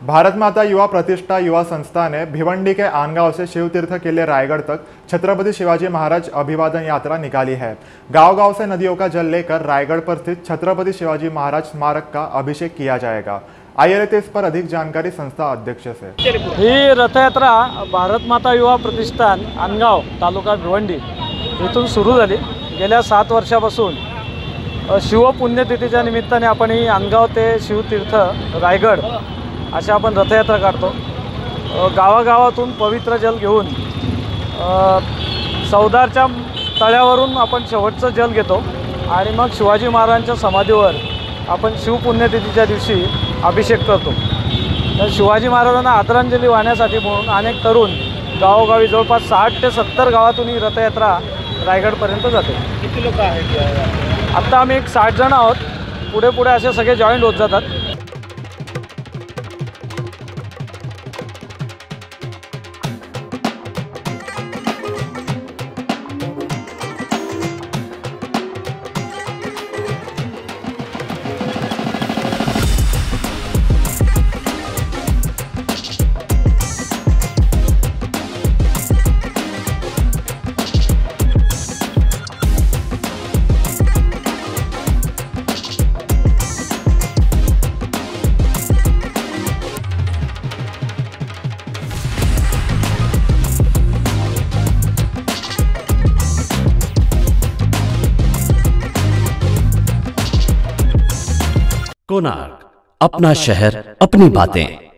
भारत माता युवा प्रतिष्ठा युवा संस्था ने भिवंडी के आनगांव से शिवतीर्थ के लिए रायगढ़ तक छत्रपति शिवाजी महाराज अभिवादन यात्रा निकाली है। गांव-गांव से नदियों का जल लेकर रायगढ़ पर स्थित छत्रपति शिवाजी महाराज स्मारक का अभिषेक किया जाएगा। आइए लेते इस पर अधिक जानकारी संस्था अध्यक्ष से। ही रथयात्रा भारत माता युवा प्रतिष्ठान आनगांव तालुका भिवंडी इथून सुरू झाली। गेल्या 7 वर्षापासून शिवपुण्यतिथीच्या निमित्ताने आपण ही आनगांव ते शिवतीर्थ रायगढ़ अशा आपण रथयात्रा काढतो। गावागावातून पवित्र जल घेऊन सौदारच्या तळ्यावरून आपण शेवटचं जल घेतो आणि मग शिवाजी महाराजांच्या समाधीवर आपण शिवपुण्यतिथीच्या दिवशी अभिषेक करतो। तर शिवाजी महाराजांना आदरांजली वाहण्यासाठी म्हणून अनेक तरुण गावोगावी जवळपास 60 ते 70 गावातून ही रथयात्रा रायगडपर्यंत जाते। किती लोक आहेत? आता आम्ही एक 60 जण आहोत। पुढे पुढे असे सगळे जॉईंट होत जातात। कोणार्क, अपना शहर, अपनी बातें।